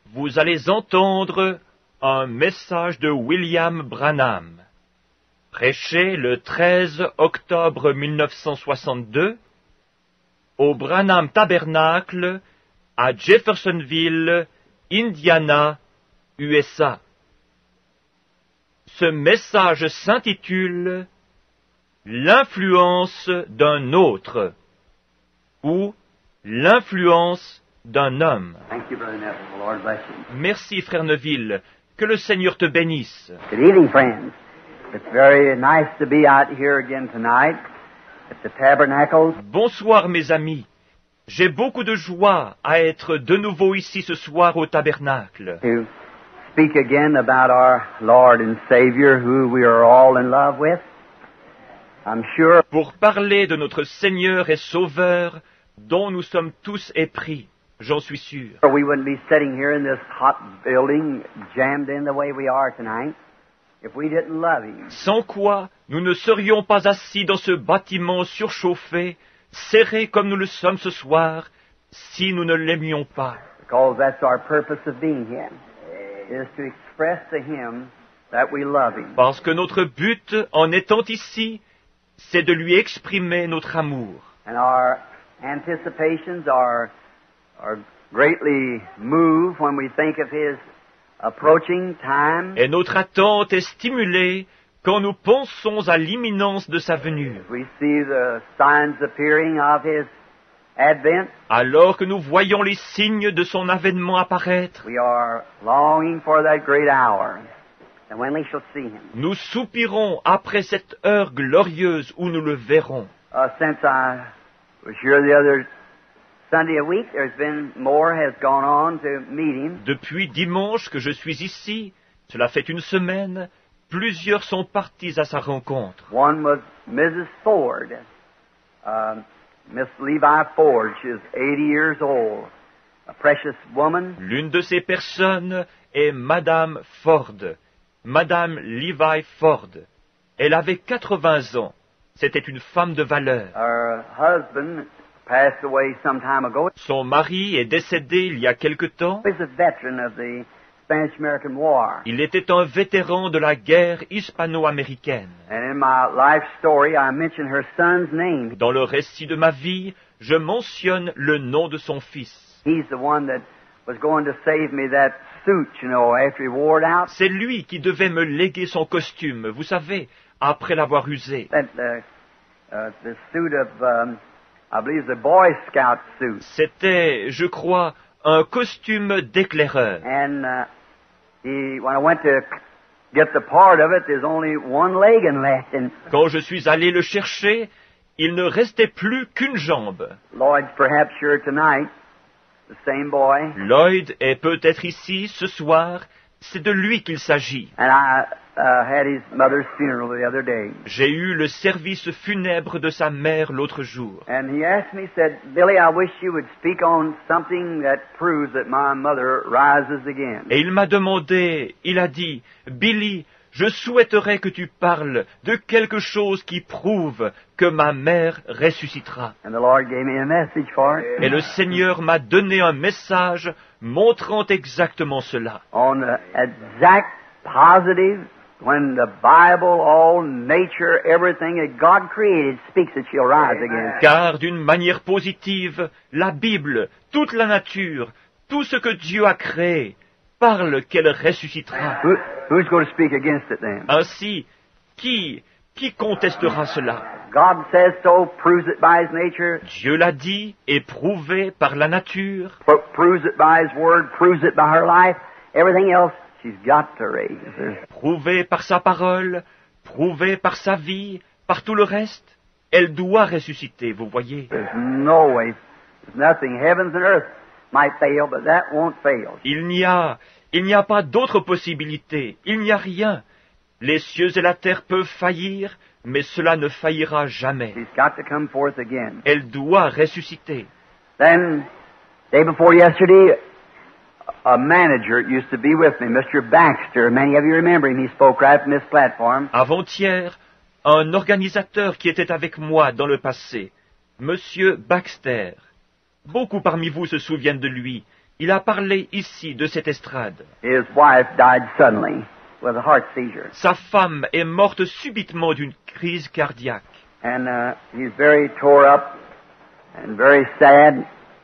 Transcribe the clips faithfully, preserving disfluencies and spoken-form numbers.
Vous allez entendre un message de William Branham, prêché le treize octobre mille neuf cent soixante-deux au Branham Tabernacle à Jeffersonville, Indiana, U S A. Ce message s'intitule « L'influence d'un autre » ou « L'influence d'un homme ». Merci, Frère Neville. Que le Seigneur te bénisse. Good evening, friends. It's very nice to be out here again tonight at the Tabernacle. Bonsoir, mes amis. J'ai beaucoup de joie à être de nouveau ici ce soir au Tabernacle. To speak again about our Lord and Savior, who we are all in love with. I'm sure Pour parler de notre Seigneur et Sauveur, dont nous sommes tous épris, j'en suis sûr. we wouldn't be sitting here in this hot building, jammed in the way we are tonight, if we didn't love Him. Sans quoi, nous ne serions pas assis dans ce bâtiment surchauffé, serrés comme nous le sommes ce soir, si nous ne l'aimions pas. Because that's our purpose of being here, is to express to Him that we love Him. Parce que notre but, en étant ici, c'est de lui exprimer notre amour. And our anticipations are, are greatly moved when we think of His approaching time. Et notre attente est stimulée quand nous pensons à l'imminence de sa venue. We see the signs appearing of His advent. Alors que nous voyons les signes de son avènement apparaître, We are longing for that great hour, and when we shall see Him. nous soupirons après cette heure glorieuse où nous le verrons. Uh, since I was here the other Sunday a week, there's been more has gone on to meet Him. Depuis dimanche que je suis ici, cela fait une semaine, plusieurs sont partis à sa rencontre. One was Missus Ford, um, Miss Levi Ford. She was eighty years old, a precious woman. L'une de ces personnes est Madame Ford, Madame Levi Ford. Elle avait quatre-vingts ans. C'était une femme de valeur. Her husband passed away some time ago. Son mari est décédé il y a quelque temps. He was a veteran of the Spanish-American War. Il était un vétéran de la guerre hispano-américaine. And in my life story, I mention her son's name. Dans le récit de ma vie, je mentionne le nom de son fils. He's the one that was going to save me that suit, you know, after he wore it out. C'est lui qui devait me léguer son costume, vous savez, après l'avoir usé. That uh, uh, the suit of, um, I believe, the Boy Scout suit. C'était, je crois, un costume d'éclaireur. And uh, he, when I went to get the part of it, there's only one leg in left. And Quand je suis allé le chercher, il ne restait plus qu'une jambe. Lloyd's perhaps here tonight, the same boy. Lloyd est peut-être ici ce soir, c'est de lui qu'il s'agit. And I uh, had his mother's funeral the other day. J'ai eu le service funèbre de sa mère l'autre jour. And he asked me, he said, Billy, I wish you would speak on something that proves that my mother rises again. Et il m'a demandé, il a dit, « Billy, je souhaiterais que tu parles de quelque chose qui prouve que ma mère ressuscitera. And the Lord gave me a message for it. » Et le Seigneur m'a donné un message montrant exactement cela. On the exact positive, when the Bible, all nature, everything that God created speaks that she'll rise again. Car d'une manière positive, la Bible, toute la nature, tout ce que Dieu a créé, parle qu'elle ressuscitera. Who, who's going to speak against it then? Ainsi, qui, qui contestera cela? God says so, proves it by His nature, Dieu l'a dit et prouvé par la nature, pro- proves it by His Word, proves it by her life. Everything else, she's got to raise. There's prouvé par sa parole, prouvé par sa vie, par tout le reste. Elle doit ressusciter, vous voyez. There's no way, there's nothing. Heavens and earth might fail, but that won't fail. Il n'y a, il n'y a pas d'autre possibilité. Il n'y a rien. Les cieux et la terre peuvent faillir, mais cela ne faillira jamais. She's got to come forth again. Elle doit ressusciter. Then, day before yesterday, a manager used to be with me, Mister Baxter. Many of you remember him. He spoke right from this platform. Avant-hier, un organisateur qui était avec moi dans le passé, Monsieur Baxter. Beaucoup parmi vous se souviennent de lui. il a parlé ici de cette estrade. His wife died suddenly with a heart seizure. Sa femme est morte subitement d'une crise cardiaque. And uh, he's very tore up and very sad.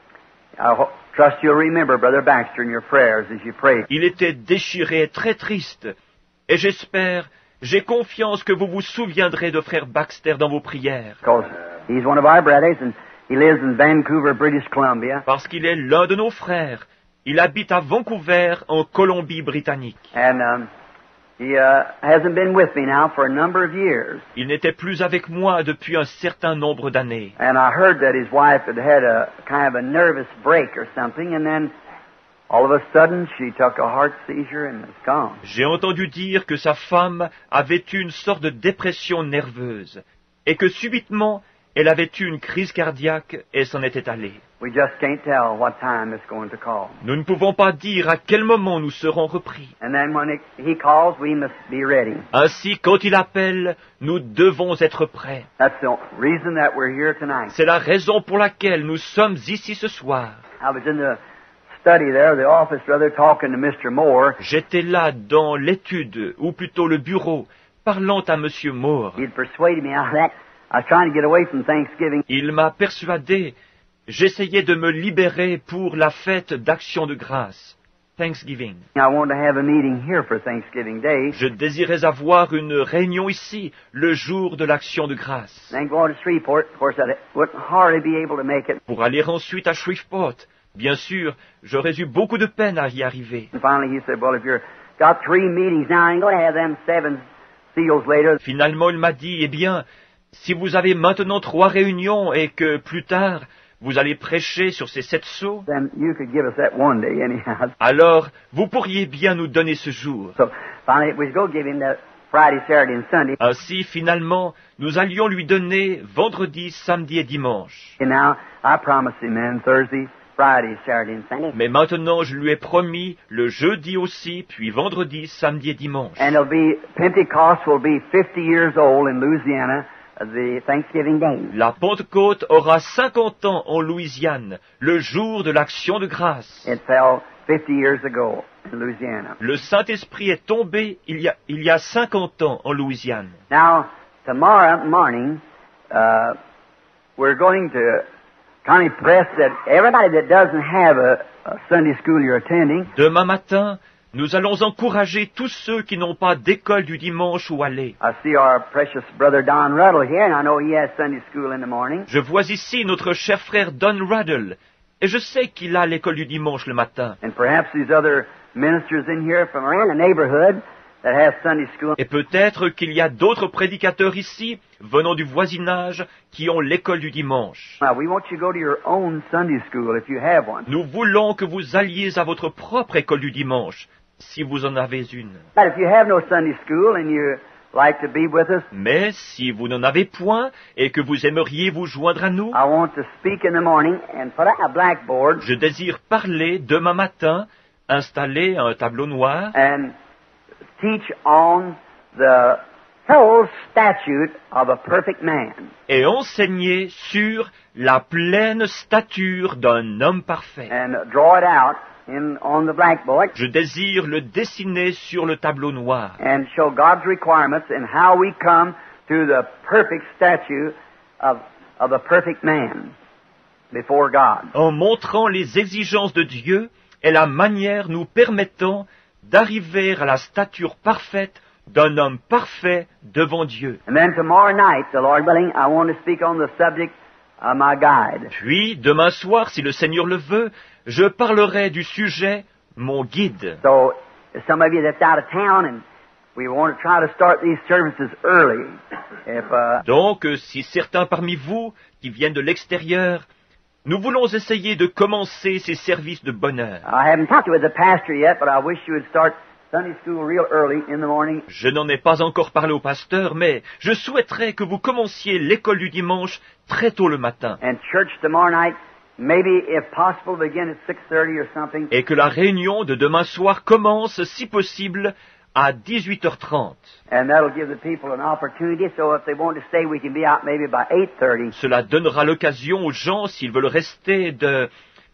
I ho- trust you'll remember Brother Baxter in your prayers as you pray. Il était déchiré, très triste. Et j'espère, j'ai confiance que vous vous souviendrez de frère Baxter dans vos prières. Because he's one of our brothers and he lives in Vancouver, British Columbia. Parce qu'il est l'un de nos frères. Il habite à Vancouver, en Colombie-Britannique. And um, he uh, hasn't been with me now for a number of years. Il n'était plus avec moi depuis un certain nombre d'années. And I heard that his wife had had a kind of a nervous break or something, and then all of a sudden she took a heart seizure and was gone. J'ai entendu dire que sa femme avait eu une sorte de dépression nerveuse et que subitement elle avait eu une crise cardiaque et s'en était allée. We just can't tell what time it's going to call. Nous ne pouvons pas dire à quel moment nous serons repris. And then when it, he calls, we must be ready. Ainsi, quand il appelle, nous devons être prêts. That's the reason that we're here tonight. C'est la raison pour laquelle nous sommes ici ce soir. I was in the study there, the office rather, talking to Mister Moore. J'étais là dans l'étude, ou plutôt le bureau, parlant à Monsieur Moore. He'd persuaded me out of that. I was trying to get away from Thanksgiving. Il m'a persuadé. J'essayais de me libérer pour la fête d'action de grâce, Thanksgiving. I wanted to have a meeting here for Thanksgiving Day. Je désirais avoir une réunion ici, le jour de l'action de grâce. Then go to Shreveport. Of course, I wouldn't hardly be able to make it. Pour aller ensuite à Shreveport. Bien sûr, j'aurais eu beaucoup de peine à y arriver. And finally, he said, "Well, if you've got three meetings now, I'm going to have them seven seals later." Finalement, il m'a dit, eh bien, si vous avez maintenant trois réunions et que plus tard, vous allez prêcher sur ces sept sceaux, Then you could give us that one day anyhow. alors vous pourriez bien nous donner ce jour. So finally, we go give him the Friday, Saturday, and Sunday. Ainsi, finalement, nous allions lui donner vendredi, samedi et dimanche. And now I promised him then Thursday, Friday, Saturday, and Sunday. Mais maintenant, je lui ai promis le jeudi aussi, puis vendredi, samedi et dimanche. And it'll be Pentecost will be fifty years old in Louisiana, uh, the Thanksgiving Day. La Pentecôte aura cinquante ans en Louisiane, le jour de l'action de grâce. It fell fifty years ago in Louisiana. Le Saint-Esprit est tombé il y a, il y a cinquante ans en Louisiane. Now, tomorrow morning, uh, we're going to kind of press that everybody that doesn't have a, a Sunday school you're attending, Demain matin, nous allons encourager tous ceux qui n'ont pas d'école du dimanche où aller. I see our precious brother Don Ruddle here, and I know he has Sunday school in the morning. Je vois ici notre cher frère Don Ruddle, et je sais qu'il a l'école du dimanche le matin. And perhaps these other ministers in here from around the neighborhood that have Sunday school. Et peut-être qu'il y a d'autres prédicateurs ici, venant du voisinage, qui ont l'école du dimanche. Now, we want you to go to your own Sunday school if you have one. Nous voulons que vous alliez à votre propre école du dimanche, si vous en avez une. But if you have no Sunday school and you like to be with us, Mais si vous n'en avez point et que vous aimeriez vous joindre à nous, I want to speak in the morning and put out a blackboard je désire parler demain matin, installer un tableau noir and teach on the whole statute of a perfect man. et enseigner sur la pleine stature d'un homme parfait. And draw it out in on the blackboard Je désire le dessiner sur le tableau noir and show God's requirements and how we come to the perfect statue of, of a perfect man before God. en montrant les exigences de Dieu et la manière nous permettant d'arriver à la stature parfaite d'un homme parfait devant Dieu. And then tomorrow night, the Lord willing, I want to speak on the subject of my guide. Puis, demain soir, si le Seigneur le veut, je parlerai du sujet « Mon guide So, if some of you that's out of town and we want to try to start these services early, if uh, ». Donc, si certains parmi vous qui viennent de l'extérieur, nous voulons essayer de commencer ces services de bonne heure. I haven't talked with the pastor yet, but I wish you would start Sunday school real early in the morning. Je n'en ai pas encore parlé au pasteur, mais je souhaiterais que vous commenciez l'école du dimanche très tôt le matin And church tomorrow night, maybe if possible, begin at six thirty or something. et que la réunion de demain soir commence, si possible, à dix-huit heures trente. And that'll give the people an opportunity, so if they want to stay, we can be out maybe by eight thirty. Cela donnera l'occasion aux gens, s'ils veulent rester, de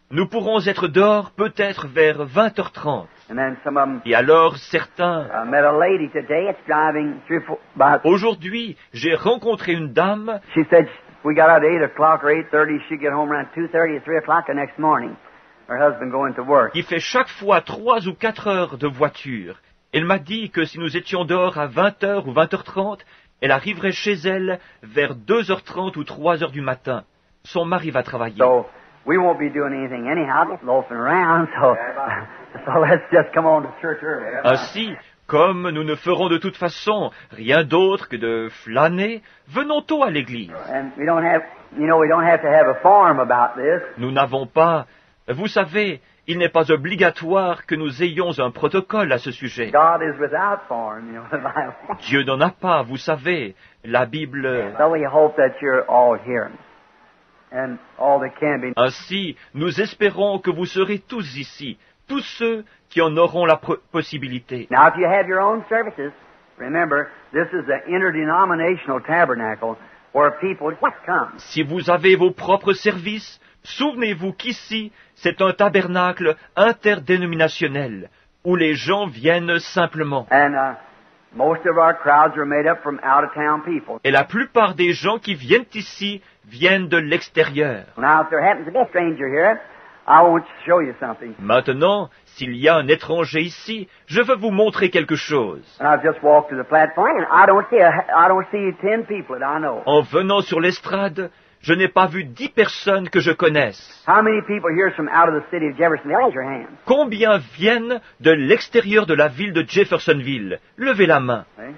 Nous pourrons être dehors peut-être vers vingt heures trente. And then some of them Et alors certains... I met a lady today. It's driving through four, about. Aujourd'hui, j'ai rencontré une dame She said we got out at eight o'clock or eight thirty. She'd get home around two thirty or three o'clock the next morning. Her husband going to work. qui fait chaque fois trois ou quatre heures de voiture. Elle m'a dit que si nous étions dehors à vingt heures ou vingt heures trente, elle arriverait chez elle vers deux heures trente ou trois heures du matin. Son mari va travailler. So we won't be doing anything anyhow, just loafing around. So, so let's just come on to church early. Ainsi, comme nous ne ferons de toute façon rien d'autre que de flâner, venons tôt à l'église. And we don't have, you know, we don't have to have a form about this. Nous n'avons pas... Vous savez, il n'est pas obligatoire que nous ayons un protocole à ce sujet. God is without form, you know, the Bible. Dieu n'en a pas, vous savez. La Bible... So we hope that you're all here, and all that can be. Ainsi, nous espérons que vous serez tous ici, tous ceux qui en auront la pro- possibilité. Now, if you have your own services, remember, this is an interdenominational tabernacle where people just come. Si vous avez vos propres services, souvenez-vous qu'ici, c'est un tabernacle interdénominationnel, où les gens viennent simplement. And uh, most of our crowds are made up from out-of-town people. Et la plupart des gens qui viennent ici viennent de l'extérieur. Now, if there happens to be a stranger here, I want to show you something. Maintenant, s'il y a un étranger ici, je veux vous montrer quelque chose. And I've just walked to the platform, and I don't see a, I don't see ten people that I know. En venant sur l'estrade, je n'ai pas vu dix personnes que je connaisse. How many people here from out of the city of Jeffersonville? Raise your hand. Combien viennent de l'extérieur de la ville de Jeffersonville? Levez la main. See?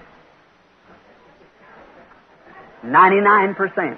Ninety-nine percent.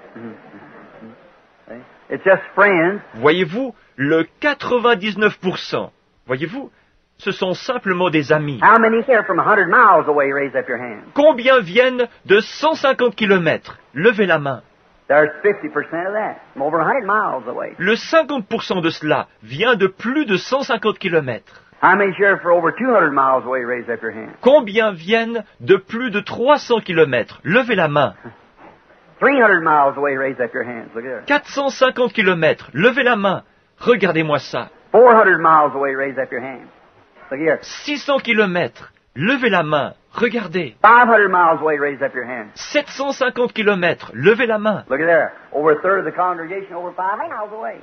See? It's just friends. Voyez-vous, le quatre-vingt-dix-neuf pour cent, voyez-vous, ce sont simplement des amis. How many here from a hundred miles away? Raise up your hand. Combien viennent de cent cinquante kilomètres? Levez la main. There's fifty percent of that, from over a hundred miles away. Le cinquante pour cent de cela vient de plus de cent cinquante kilomètres. How many here for over two hundred miles away? Raise up your hand. Combien viennent de plus de trois cents kilomètres? Levez la main. three hundred miles away? Raise up your hands. Look at there. quatre cent cinquante kilomètres. Levez la main. Regardez-moi ça. four hundred miles away? Raise up your hands. Look here. six cents kilomètres. Levez la main. Regardez. five hundred miles away? Raise up your hands. sept cent cinquante kilomètres. Levez la main. Look at there. Over a third of the congregation over five hundred miles away.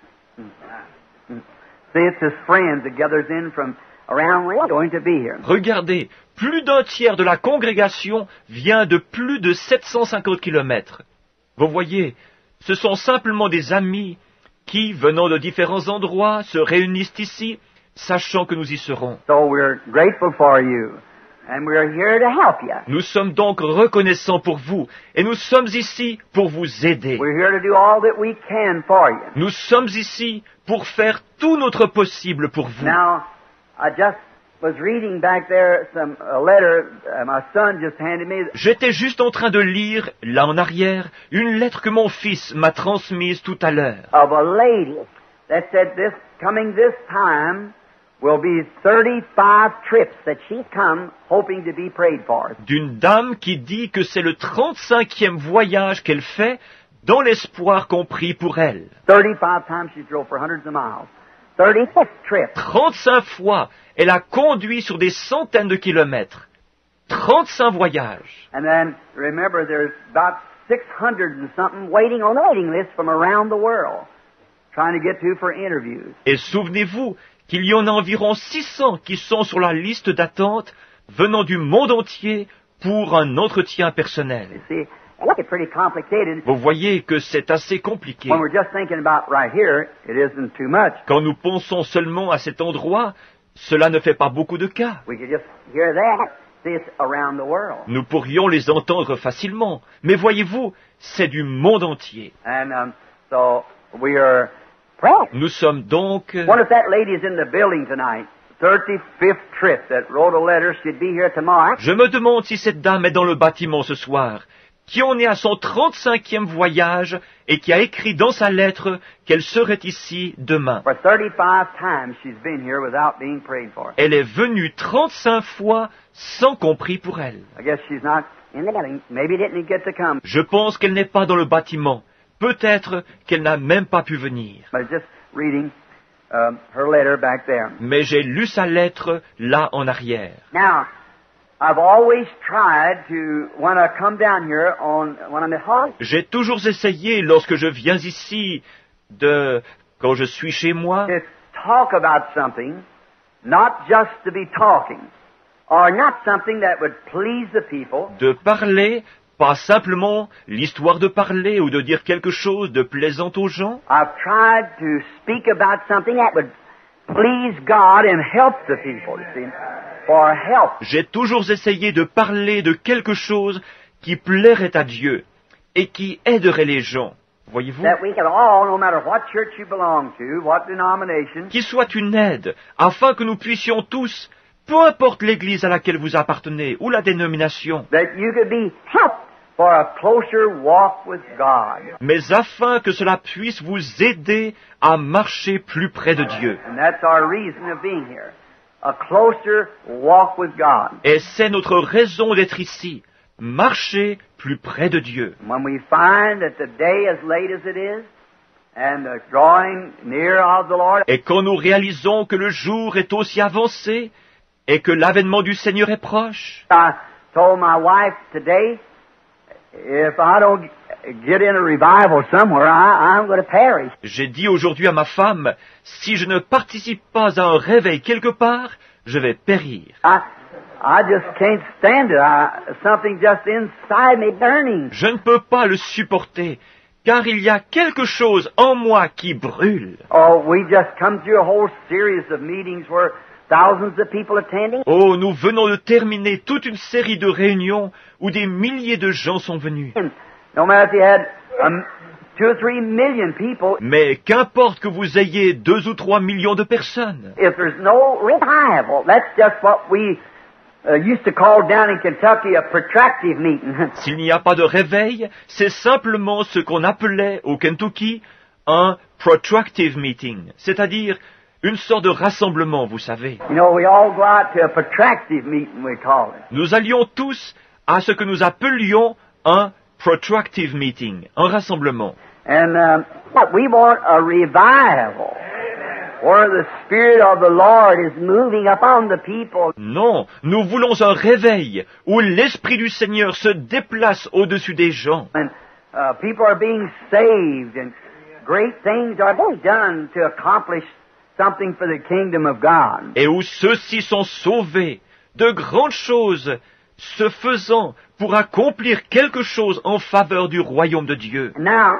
Hmm. See, it's his friends that gathers in from around where he's going to be here. Regardez. Plus d'un tiers de la congrégation vient de plus de sept cent cinquante kilomètres. Vous voyez, ce sont simplement des amis qui, venant de différents endroits, se réunissent ici, sachant que nous y serons. So we're grateful for you, and we're here to help you. Nous sommes donc reconnaissants pour vous, et nous sommes ici pour vous aider. We're here to do all that we can for you. Nous sommes ici pour faire tout notre possible pour vous. Now, I just was reading back there some a letter uh, my son just handed me. J'étais juste en train de lire, là en arrière, une lettre que mon fils m'a transmise tout à l'heure. Of a lady that said this coming this time will be thirty-five trips that she's come hoping to be prayed for. D'une dame qui dit que c'est le trente-cinquième voyage qu'elle fait dans l'espoir qu'on prie pour elle. thirty-five times she drove for hundreds of miles. thirty-six trips. trente-cinq fois, elle a conduit sur des centaines de kilomètres. trente-cinq voyages. And then remember there's about six hundred and something waiting on the waiting list from around the world trying to get to for interviews. Et souvenez-vous qu'il y en a environ six cents qui sont sur la liste d'attente venant du monde entier pour un entretien personnel. You see, it looks pretty complicated. Vous voyez que c'est assez compliqué. When we're just thinking about right here, it isn't too much. Quand nous pensons seulement à cet endroit, cela ne fait pas beaucoup de cas. We could just hear that. See, it's around the world. Nous pourrions les entendre facilement. Mais voyez-vous, c'est du monde entier. And um, so we are pressed. Nous sommes donc... What if that lady is in the building tonight? thirty-fifth trip that wrote a letter. She'd be here tomorrow. Je me demande si cette dame est dans le bâtiment ce soir, qui en est à son trente-cinquième voyage et qui a écrit dans sa lettre qu'elle serait ici demain. For thirty-five times she's been here without being prayed for. Elle est venue trente-cinq fois sans qu'on prie pour elle. I guess she's not in the building. Maybe didn't get to come. Je pense qu'elle n'est pas dans le bâtiment. Peut-être qu'elle n'a même pas pu venir. But it just reading uh, her letter back there. Mais j'ai lu sa lettre là en arrière. Now, I've always tried to, when I come down here on, when I'm at home, J'ai toujours essayé, lorsque je viens ici, de, quand je suis chez moi, to talk about something, not just to be talking, or not something that would please the people, de parler, pas simplement l'histoire de parler ou de dire quelque chose de plaisant aux gens. I've tried to speak about something that would please God and help the people, you see, for help. J'ai toujours essayé de parler de quelque chose qui plairait à Dieu et qui aiderait les gens. Voyez-vous? That we can all, no matter what church you belong to, what denomination, Qui soit une aide, afin que nous puissions tous, peu importe l'église à laquelle vous appartenez ou la dénomination, that you could be helped for a closer walk with God. mais afin que cela puisse vous aider à marcher plus près de Dieu. And that's our reason of being here. A closer walk with God. Et c'est notre raison d'être ici, marcher plus près de Dieu. When we find that the day is late as it is, and the drawing near of the Lord, Et quand nous réalisons que le jour est aussi avancé et que l'avènement du Seigneur est proche, I told my wife today, if I don't get in a revival somewhere, I, I'm going to perish. j'ai dit aujourd'hui à ma femme, si je ne participe pas à un réveil quelque part, je vais périr. I, I just can't stand it. I, something just inside me burning. Je ne peux pas le supporter, car il y a quelque chose en moi qui brûle. Oh, we just come through a whole series of meetings where thousands of people attending. Oh, nous venons de terminer toute une série de réunions où des milliers de gens sont venus. And no matter if you had um, two or three million people, Mais qu'importe que vous ayez deux ou trois millions de personnes, if there's no revival, that's just what we uh, used to call down in Kentucky a protractive meeting. s'il n'y a pas de réveil, c'est simplement ce qu'on appelait au Kentucky un protractive meeting, c'est-à-dire une sorte de rassemblement, vous savez. You know, we all go out to a protractive meeting, we call it. Nous allions tous à ce que nous appelions un protractive meeting, un rassemblement. And um, but we want a revival where the Spirit of the Lord is moving upon the people. Non, nous voulons un réveil où l'Esprit du Seigneur se déplace au-dessus des gens. And uh, people are being saved and great things are being done to accomplish something for the kingdom of God. Et où ceux-ci sont sauvés, de grandes choses se faisant pour accomplir quelque chose en faveur du royaume de Dieu. Now,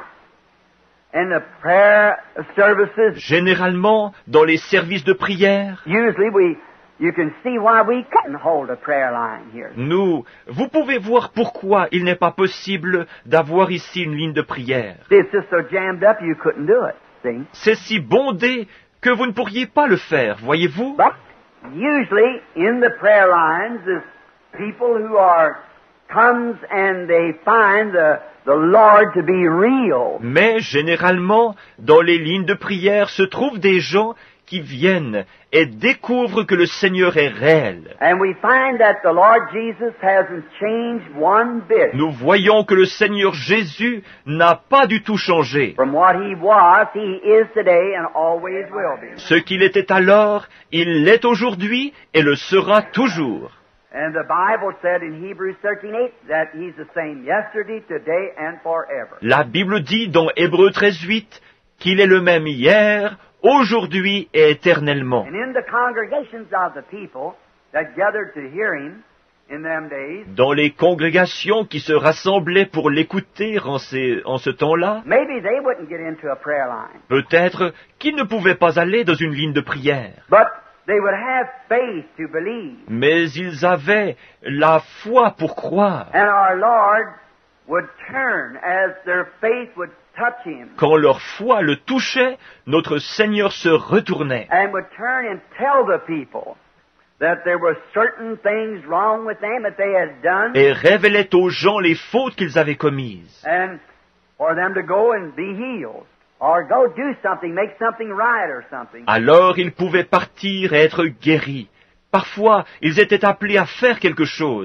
in the prayer services, Généralement, dans les services de prière, usually we, you can see why we couldn't hold a prayer line here. nous, vous pouvez voir pourquoi il n'est pas possible d'avoir ici une ligne de prière. It's just so jammed up you couldn't do it, see? C'est si bondé que vous ne pourriez pas le faire, voyez-vous? But usually in the prayer lines is people who are comes and they find the the Lord to be real. Mais généralement, dans les lignes de prière se trouvent des gens qui viennent et découvrent que le Seigneur est réel. And we find that the Lord Jesus hasn't changed one bit Nous voyons que le Seigneur Jésus n'a pas du tout changé. from what he was, he is today and always will be. Ce qu'il était alors, il l'est aujourd'hui et le sera toujours. And the Bible said in Hebrews thirteen eight that he's the same yesterday, today and forever. La Bible dit dans Hébreux treize huit qu'il est le même hier, aujourd'hui et éternellement. And in the congregations of the people that gathered to hear him in them days, Dans les congrégations qui se rassemblaient pour l'écouter en, ces- en ce temps-là, maybe they wouldn't get into a prayer line, peut-être qu'ils ne pouvaient pas aller dans une ligne de prière. but they would have faith to believe. Mais ils avaient la foi pour croire. And our Lord would turn as their faith would touch him, Quand leur foi le touchait, notre Seigneur se retournait and would turn and tell the people that there were certain things wrong with them that they had done, et révélait aux gens les fautes qu'ils avaient commises. and for them to go and be healed, or go do something, make something right or something. Alors ils pouvaient partir et être guéris. Parfois, ils étaient appelés à faire quelque chose,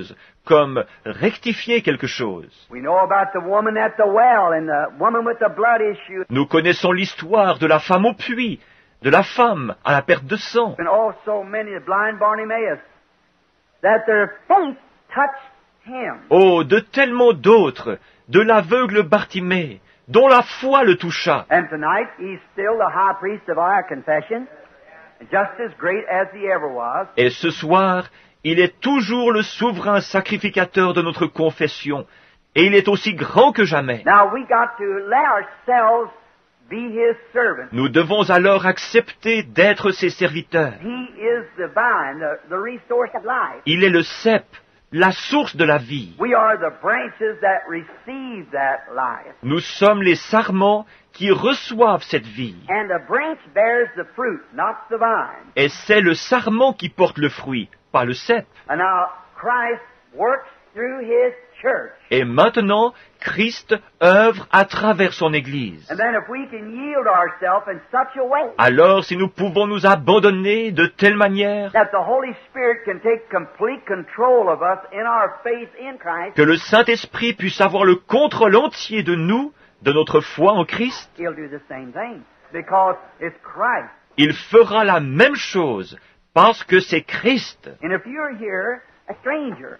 comme rectifier quelque chose. We know about the woman at the well and the woman with the blood issue. Nous connaissons l'histoire de la femme au puits, de la femme à la perte de sang, And also many, the blind Bartimaeus, that their faith touched him. oh, de tellement d'autres, de l'aveugle Bartimée, dont la foi le toucha. And tonight, he's still the high priest of our confession, just as great as he ever was. Et ce soir, il est toujours le souverain sacrificateur de notre confession, et il est aussi grand que jamais. Now we got to let ourselves be his servants. Nous devons alors accepter d'être ses serviteurs. He is the vine, the, the resource of life. Il est le cep, la source de la vie. We are the branches that receive that life. Nous sommes les sarments qui reçoivent cette vie. And the branch bears the fruit, not the vine. Et c'est le sarment qui porte le fruit, pas le cep. And now Christ works through his church. Et maintenant, Christ œuvre à travers son Église. And then if we can yield ourselves in such a way Alors, si nous pouvons nous abandonner de telle manière that the Holy Spirit can take complete control of us in our faith in Christ, que le Saint-Esprit puisse avoir le contrôle entier de nous, de notre foi en Christ, he'll do the same thing because it's Christ. il fera la même chose parce que c'est Christ. And if you're here, a stranger,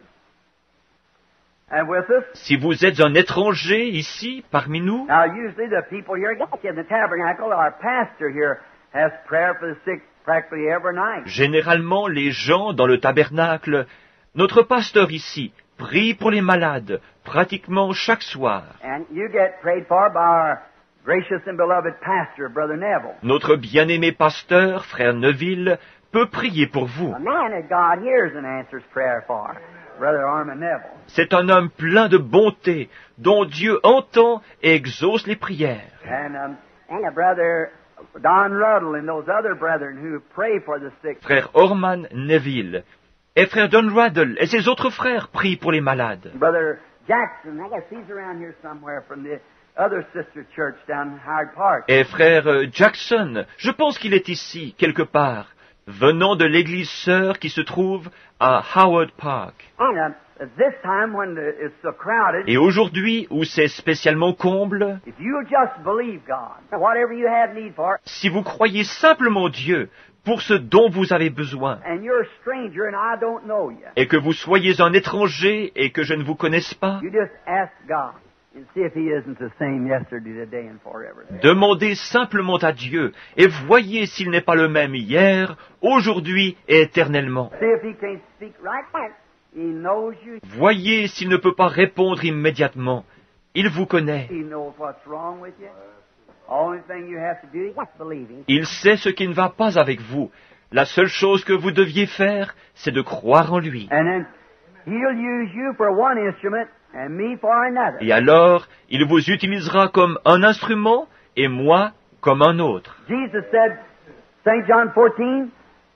and with us, Si vous êtes un étranger ici, parmi nous, now usually the people here get you in the tabernacle. Our pastor here has prayer for the sick practically every night. généralement les gens dans le tabernacle, notre pasteur ici, prie pour les malades pratiquement chaque soir. And you get prayed for by our gracious and beloved pastor, Brother Neville. Notre bien-aimé pasteur, frère Neville, peut prier pour vous. A man that God hears and answers prayer for, Brother Armin Neville. C'est un homme plein de bonté, dont Dieu entend et exauce les prières. And um, and a brother Don Ruddle and those other brethren who pray for the sick. Frère Orman Neville et frère Don Ruddle et ses autres frères prient pour les malades. Brother Jackson, I guess he's around here somewhere from the other sister church down Hyde Park. Et frère euh, Jackson, je pense qu'il est ici, quelque part, venant de l'église sœur qui se trouve à Howard Park. And uh, at this time when the, it's so crowded, Et aujourd'hui, où c'est spécialement comble, if you just believe God, whatever you have need for, si vous croyez simplement Dieu pour ce dont vous avez besoin, and you're a stranger and I don't know you, et que vous soyez un étranger et que je ne vous connaisse pas, you just ask God and see if He isn't the same yesterday, today, and forever. demandez simplement à Dieu et voyez s'il n'est pas le même hier, aujourd'hui et éternellement. See if He can't speak right back. He knows you. Voyez s'il ne peut pas répondre immédiatement. Il vous connaît. He knows what's wrong with you. Only thing you have to do is just believe Him. Il sait ce qui ne va pas avec vous. La seule chose que vous deviez faire, c'est de croire en lui. And then He'll use you for one instrument and me for another. Et alors, il vous utilisera comme un instrument et moi comme un autre. Jesus said, Saint John fourteen,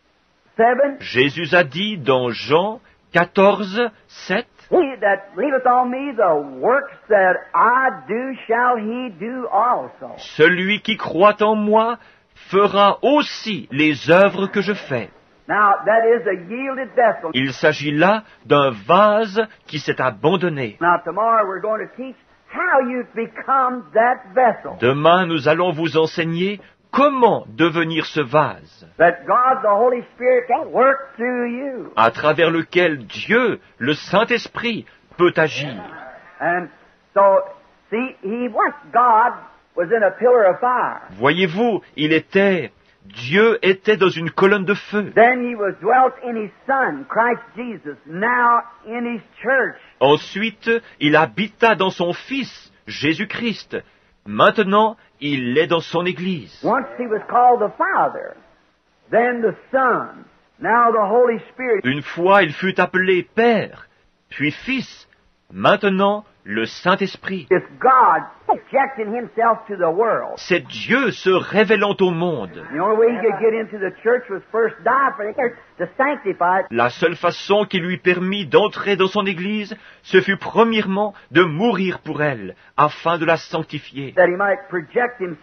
seven, Jésus a dit dans Jean quatorze, sept, He that believeth on me, the works that I do shall he do also. celui qui croit en moi fera aussi les œuvres que je fais. Now, that is a yielded vessel. Il s'agit là d'un vase qui s'est abandonné. Now, tomorrow we're going to teach how you become that vessel. Demain, nous allons vous enseigner comment devenir ce vase, That God, the Holy Spirit, can work through you. à travers lequel Dieu, le Saint-Esprit, peut agir. And so, see, he once God was in a pillar of fire. Voyez-vous, il était, Dieu était dans une colonne de feu. Then he was dwelt in his Son, Christ Jesus, now in his church. Ensuite, il habita dans son Fils, Jésus-Christ. Maintenant, il est dans son Église. Once he was called the Father, then the Son, now the Holy Spirit. Une fois, il fut appelé Père, puis Fils. Maintenant, le Saint-Esprit. It's God subjecting himself to the world. C'est Dieu se révélant au monde. The only way he could get into the church was first die for the church to sanctify it. La seule façon qui lui permit d'entrer dans son Église, ce fut premièrement de mourir pour elle, afin de la sanctifier, That he might project himself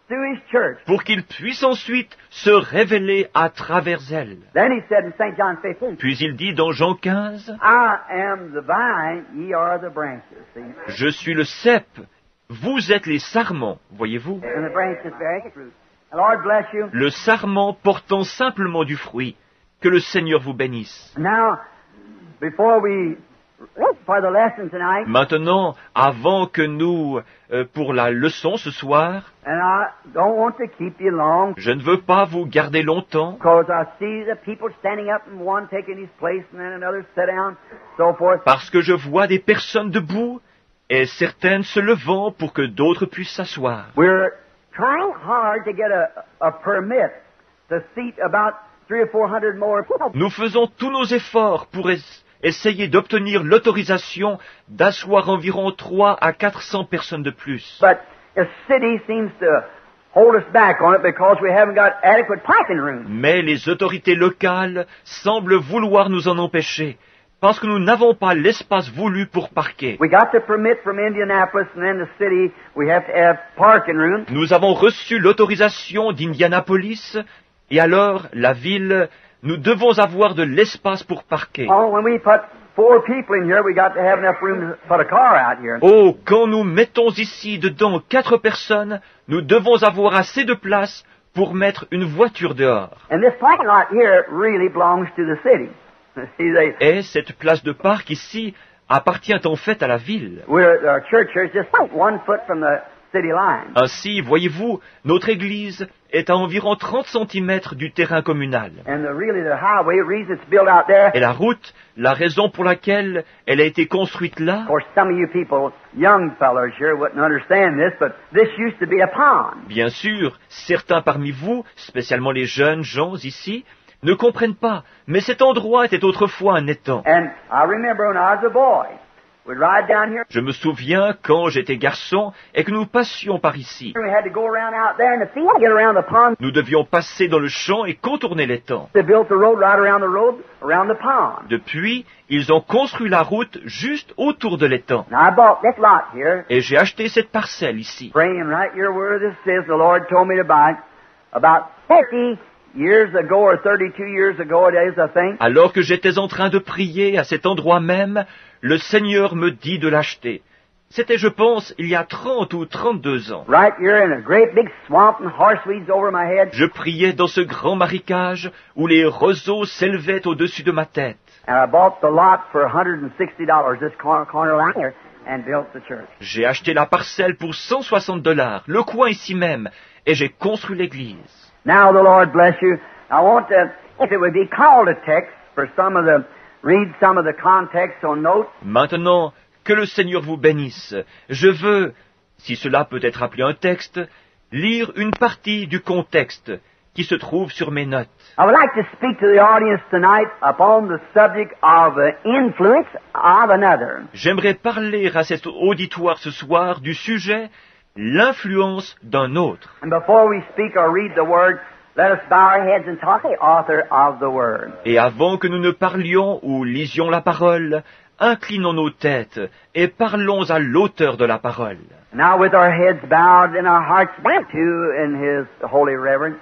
through His church. pour qu'il puisse ensuite se révéler à travers elle. Then He said in Saint John fifteen, Puis il dit dans Jean quinze, I am the vine, ye are the branches. See? je suis le cep, vous êtes les sarments, voyez-vous? And the branches bear fruit. The Lord bless you. Le sarment portant simplement du fruit. Que le Seigneur vous bénisse. Now, before we, for the lesson tonight, Maintenant, avant que nous, euh, pour la leçon ce soir, and I don't want to keep you long, je ne veux pas vous garder longtemps, because I see the people standing up and one taking his place and then another sit down, so forth. parce que je vois des personnes debout et certaines se levant pour que d'autres puissent s'asseoir. We're trying hard to get a, a permit to seat about three or four hundred more people. Nous faisons tous nos efforts pour es- essayer d'obtenir l'autorisation d'asseoir environ trois à quatre cents personnes de plus. But the city seems to hold us back on it because we haven't got adequate parking room. Mais les autorités locales semblent vouloir nous en empêcher, parce que nous n'avons pas l'espace voulu pour parquer. We got the permit from Indianapolis, and then the city, we have to have parking room. Nous avons reçu l'autorisation d'Indianapolis, et alors, la ville, nous devons avoir de l'espace pour parquer. Oh, when we put four people in here, we got to have enough room to put a car out here. Oh, quand nous mettons ici dedans quatre personnes, nous devons avoir assez de place pour mettre une voiture dehors. And this parking lot here really belongs to the city. See, they, Et cette place de parc ici appartient en fait à la ville. we're, our church here is just one foot from the city line. Ainsi, voyez-vous, notre église est à environ trente centimètres du terrain communal. And the, really the highway, the reason it's built out there, Et la route, la raison pour laquelle elle a été construite là, of course, some of you people, young fellows here, wouldn't understand this, but this used to be a pond. bien sûr, certains parmi vous, spécialement les jeunes gens ici, ne comprennent pas, mais cet endroit était autrefois un étang. And I remember when I was a boy, we'd ride down here, Je me souviens quand j'étais garçon et que nous passions par ici. we had to go around out there in the field to get around the pond. Nous devions passer dans le champ et contourner l'étang. They built the road right around the road, around the pond. Depuis, ils ont construit la route juste autour de l'étang. Now I bought this lot here, Et j'ai acheté cette parcelle ici. praying right here where this is. The Lord told me to buy it about thirty years ago or thirty-two years ago it is, I think. Alors que j'étais en train de prier à cet endroit même, le Seigneur me dit de l'acheter. C'était, je pense, il y a trente ou trente-deux ans. Right here in a great big swamp and horseweeds over my head. Je priais dans ce grand marécage où les roseaux s'élevaient au-dessus de ma tête. And I bought the lot for one hundred sixty dollars, this corner, corner lot here, and built the church. J'ai acheté la parcelle pour cent soixante dollars, le coin ici même, et j'ai construit l'église. Now the Lord bless you. I want to, if it would be called a text for some of the, read some of the context on notes. Maintenant, que le Seigneur vous bénisse. Je veux, si cela peut être appelé un texte, lire une partie du contexte qui se trouve sur mes notes. I would like to speak to the audience tonight upon the subject of the influence of another. J'aimerais parler à cet auditoire ce soir du sujet l'influence d'un autre. And before we speak or read the word, let us bow our heads and talk to the author of the word. Et avant que nous ne parlions ou lisions la parole, inclinons nos têtes et parlons à l'auteur de la parole. Now with our heads bowed and our hearts bent to in His holy reverence,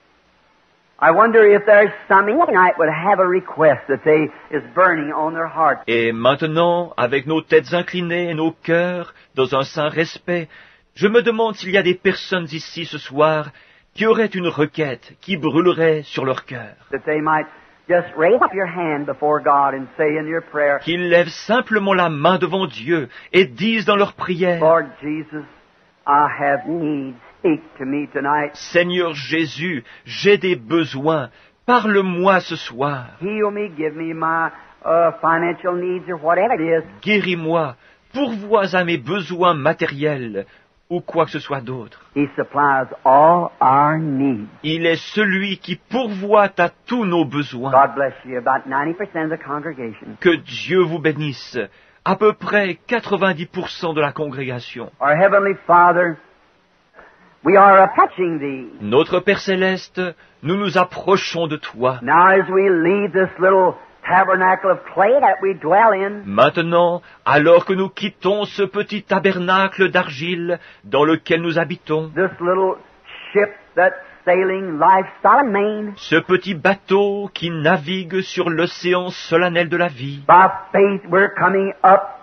I wonder if there's some in tonight would have a request that they is burning on their heart. Et maintenant, avec nos têtes inclinées et nos cœurs dans un saint respect, je me demande s'il y a des personnes ici ce soir qui auraient une requête qui brûlerait sur leur cœur. That they might just raise up your hand before God and say in your prayer, Qu'ils lèvent simplement la main devant Dieu et disent dans leur prière, Lord Jesus, I have needs. Speak to me tonight. Seigneur Jésus, j'ai des besoins, parle-moi ce soir. Heal me, give me my uh, financial needs or whatever it is. Guéris-moi, pourvois à mes besoins matériels ou quoi que ce soit d'autre. He supplies all our needs. Il est celui qui pourvoit à tous nos besoins. God bless you. About ninety percent of the congregation. Que Dieu vous bénisse. À peu près quatre-vingt-dix pour cent de la congrégation. Our Heavenly Father, we are approaching Thee. Notre Père Céleste, nous nous approchons de toi. Now as we leave this little tabernacle of clay that we dwell in, Maintenant, alors que nous quittons ce petit tabernacle d'argile dans lequel nous habitons, this little ship that's sailing life's solemn main. Ce petit bateau qui navigue sur l'océan solennel de la vie. By faith we're coming up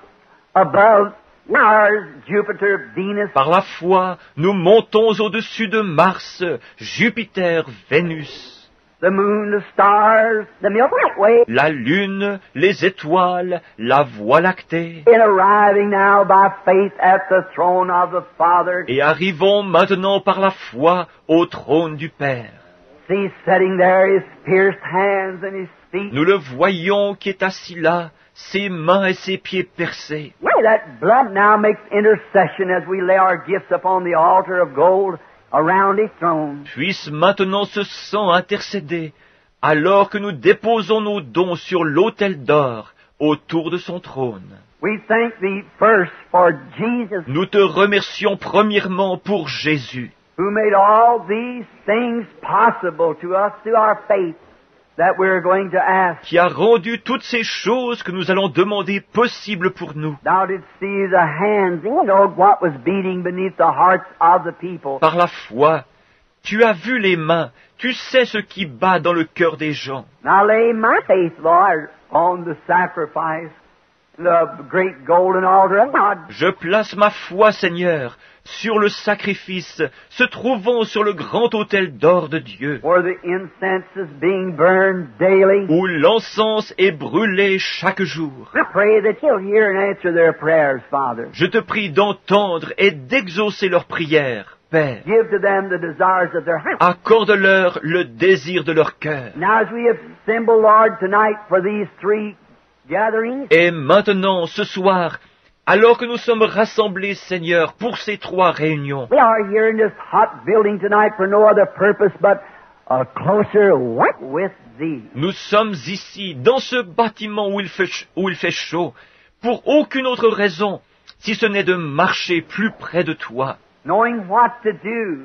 above Mars, Jupiter, Venus. Par la foi, nous montons au-dessus de Mars, Jupiter, Vénus. The moon, the stars, the Milky Way. La lune, les étoiles, la Voie lactée. In arriving now by faith at the throne of the Father. Et arrivons maintenant par la foi au trône du Père. See, sitting there, his pierced hands and his feet. Nous le voyons qui est assis là, ses mains et ses pieds percés. Well, that blood now makes intercession as we lay our gifts upon the altar of gold around his throne. Puisse maintenant ce sang intercéder, alors que nous déposons nos dons sur l'autel d'or autour de son trône. We thank thee first for Jesus, Nous te remercions premièrement pour Jésus, who made all these things possible to us through our faith that we're going to ask. qui a rendu toutes ces choses que nous allons demander possibles pour nous. Thou didst see the hands, you know what was beating beneath the hearts of the people. Par la foi, tu as vu les mains, tu sais ce qui bat dans le cœur des gens. Now lay my faith, Lord, on the sacrifice, the great golden altar of God. Je place ma foi, Seigneur, sur le sacrifice se trouvant sur le grand autel d'or de Dieu, Where the incense is being burned daily. où l'encens est brûlé chaque jour. I pray that you'll hear and answer their prayers, Father. Je te prie d'entendre et d'exaucer leurs prières, Père. Give to them the desires of their heart. Accorde-leur le désir de leur cœur. Now as we assemble, Lord, tonight for these three gatherings, Et maintenant, ce soir, alors que nous sommes rassemblés, Seigneur, pour ces trois réunions, we are here in this hot building tonight for no other purpose but a closer walk with Thee. nous sommes ici, dans ce bâtiment où il fait, ch- où il fait chaud, pour aucune autre raison, si ce n'est de marcher plus près de toi, Knowing what to do.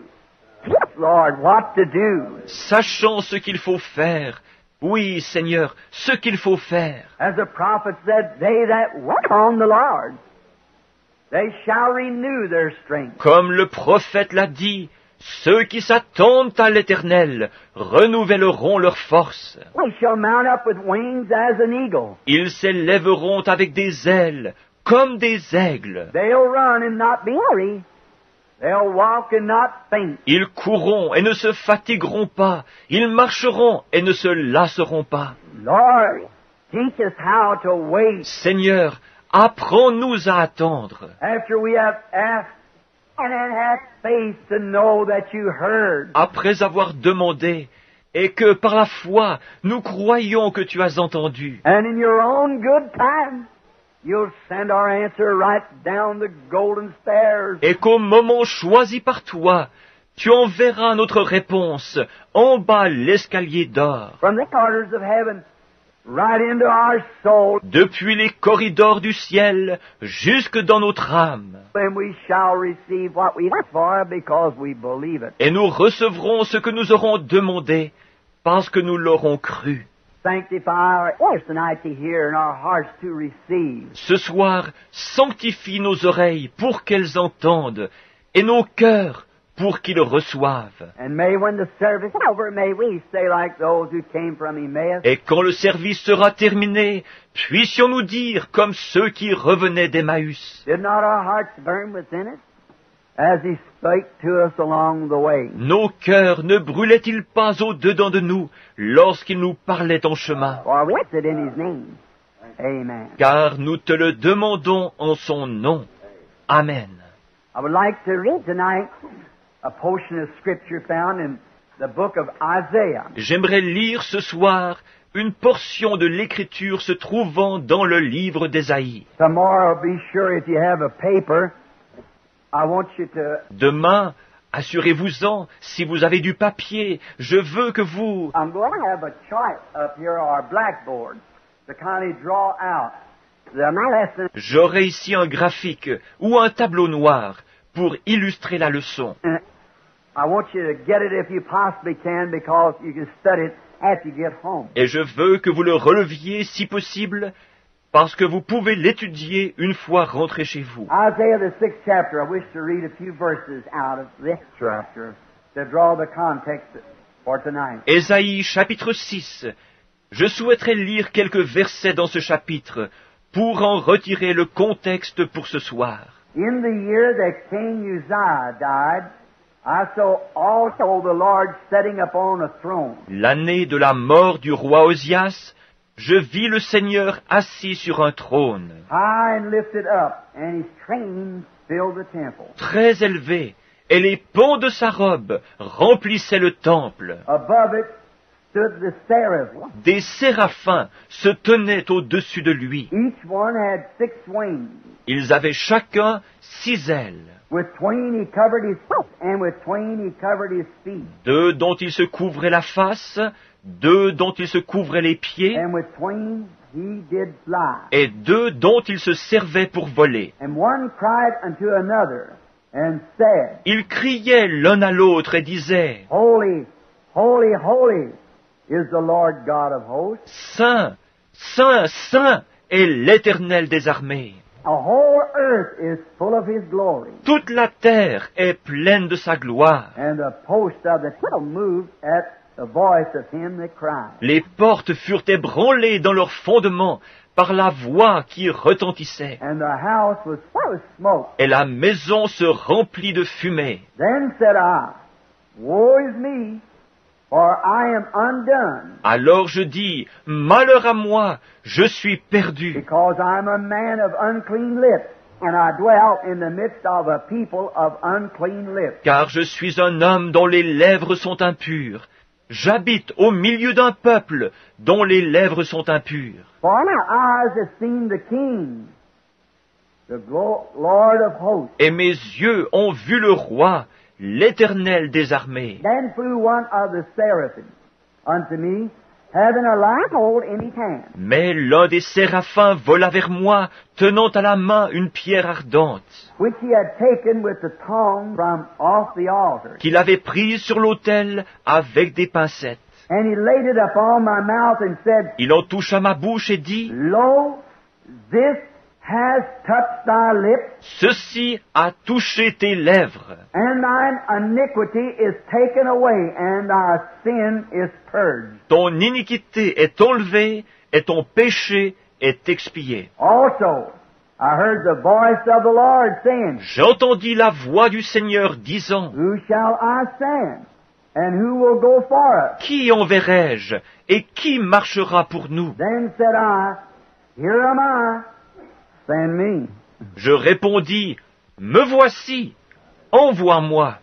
Lord, what to do. sachant ce qu'il faut faire. Oui, Seigneur, ce qu'il faut faire. As the prophet said, they that wait on the Lord, they shall renew their strength. Comme le prophète l'a dit, ceux qui s'attendent à l'Éternel renouvelleront leur force. They shall mount up with wings as an eagle. Ils s'élèveront avec des ailes, comme des aigles. They'll run and not be weary. They'll walk and not faint. Ils courront et ne se fatigueront pas. Ils marcheront et ne se lasseront pas. Lord, teach us how to wait Seigneur, apprends-nous à attendre. after we have asked and then have faith to know that you heard. Après avoir demandé, et que par la foi, nous croyons que tu as entendu. And in your own good time, you'll send our answer right down the golden stairs. Et qu'au moment choisi par toi, tu enverras notre réponse en bas l'escalier d'or. From the corners of heaven, right into our soul, Depuis les corridors du ciel, jusque dans notre âme. and we shall receive what we ask for because we believe it. Et nous recevrons ce que nous aurons demandé, parce que nous l'aurons cru. Sanctify our ears tonight to hear and our hearts to receive. Ce soir, sanctifie nos oreilles pour qu'elles entendent, et nos cœurs pour qu'ils reçoivent. And may when the service is over, may we say like those who came from Emmaus, Et quand le service sera terminé, puissions-nous dire comme ceux qui revenaient d'Emmaüs. did not our hearts burn within us as he spake to us along the way? Nos cœurs ne brûlaient-ils pas au-dedans de nous lorsqu'il nous parlait en chemin? For we ask it in his name. Amen. Car nous te le demandons en son nom. Amen. I would like to read tonight a portion of scripture found in the book of Isaiah. J'aimerais lire ce soir une portion de l'Écriture se trouvant dans le livre d'Ésaïe. Tomorrow, be sure if you have a paper, I want you to, Demain, assurez-vous-en, si vous avez du papier, je veux que vous... I'm going to have a chart up here or a blackboard to kind of draw out the lesson. J'aurai ici un graphique ou un tableau noir pour illustrer la leçon. I want you to get it if you possibly can because you can study it after you get home. Et je veux que vous le releviez si possible, parce que vous pouvez l'étudier une fois rentré chez vous. Isaiah the sixth chapter, I wish to read a few verses out of this chapter. to draw the context for tonight. Ésaïe chapitre six. Je souhaiterais lire quelques versets dans ce chapitre pour en retirer le contexte pour ce soir. In the year that King Uzziah died, I saw also the Lord sitting upon a throne. L'année de la mort du roi Osias, je vis le Seigneur assis sur un trône, High and lifted up, and his train filled the temple. très élevé, et les pans de sa robe remplissaient le temple. Above it stood the seraphim. Des séraphins se tenaient au-dessus de lui. Each one had six wings. Ils avaient chacun six ailes. With twain he covered his face, and with twain he covered his feet. Deux dont il se couvrait la face, deux dont il se couvrait les pieds, And with twain he did fly. et deux dont il se servait pour voler. And one cried unto another, and said, Ils criaient l'un à l'autre et disaient, Holy, holy, holy is the Lord God of hosts. Saint, Saint, Saint est l'Éternel des armées. The whole earth is full of his glory. Toute la terre est pleine de sa gloire. And the post of the temple moved at the voice of him that cried. Les portes furent ébranlées dans leur fondement par la voix qui retentissait, And the house was full of smoke. et la maison se remplit de fumée. Then said I, Woe is me, for I am undone, Alors je dis, malheur à moi, je suis perdu, because I am a man of unclean lips, and I dwell in the midst of a people of unclean lips. car je suis un homme dont les lèvres sont impures. J'habite au milieu d'un peuple dont les lèvres sont impures. For my eyes have seen the King, the glo- Lord of hosts. Et mes yeux ont vu le roi, l'Éternel des armées. Then flew one of the seraphim unto me, having a live hold in his hand. Mais l'un des séraphins vola vers moi, tenant à la main une pierre ardente, which he had taken with the tongue from off the altar. qu'il avait prise sur l'autel avec des pincettes. And he laid it upon my mouth and said, Il en toucha ma bouche et dit, Lo, this has touched thy lips, Ceci a touché tes lèvres, and thine iniquity is taken away, and thy sin is purged. ton iniquité est enlevée et ton péché est expié. Also, I heard the voice of the Lord saying, J'entendis la voix du Seigneur disant, Who shall I send? And who will go for us? Qui enverrai-je et qui marchera pour nous? Then said I, Here am I, send me. Je répondis, Me voici, envoie-moi.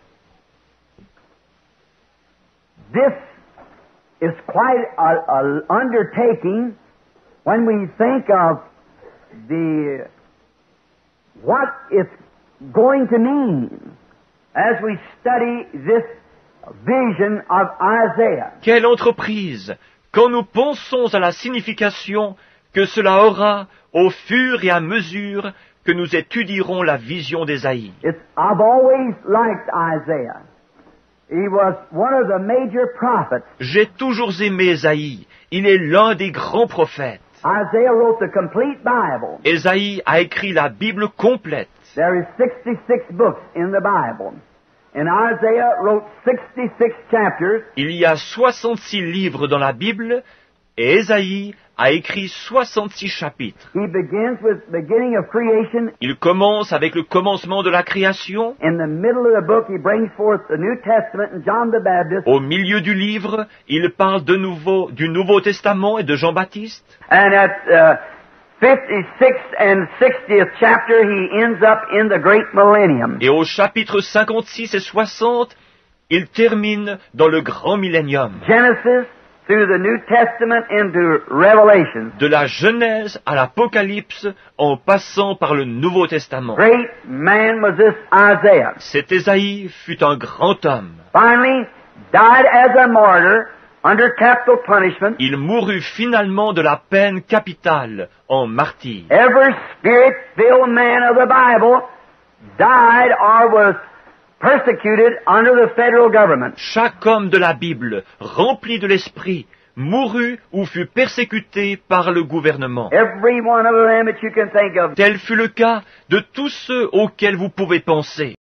This is quite an undertaking when we think of the what it's going to mean as we study this vision of Isaiah. Quelle entreprise, quand nous pensons à la signification que cela aura au fur et à mesure que nous étudierons la vision d'Ésaïe. It's, I've always liked Isaiah. He was one of the major prophets. J'ai toujours aimé Ésaïe. Il est l'un des grands prophètes. Isaiah wrote the complete Bible. Ésaïe a écrit la Bible complète. There is sixty-six books in the Bible. And Isaiah wrote sixty-six chapters. Il y a soixante-six livres dans la Bible et Ésaïe a écrit soixante-six chapitres. He begins with the beginning of creation. Il commence avec le commencement de la création. In the middle of the book, he brings forth the New Testament and John the Baptist. Au milieu du livre, il parle de nouveau du Nouveau Testament et de Jean-Baptiste. And at uh, fifty-sixth and sixtieth chapter, he ends up in the great millennium. Et au chapitre cinquante-six et soixante, il termine dans le grand millénium. Genesis through the New Testament into Revelation. De la Genèse à l'Apocalypse, en passant par le Nouveau Testament. Great man was this Isaiah. Cet Ésaïe fut un grand homme. Finally, died as a martyr under capital punishment. Il mourut finalement de la peine capitale en martyr. Every spirit-filled man of the Bible died or was persecuted under the federal government. Chaque homme de la Bible, rempli de l'Esprit, mourut ou fut persécuté par le gouvernement. Every one of them that you can think of. Tel fut le cas de tous ceux auxquels vous pouvez penser.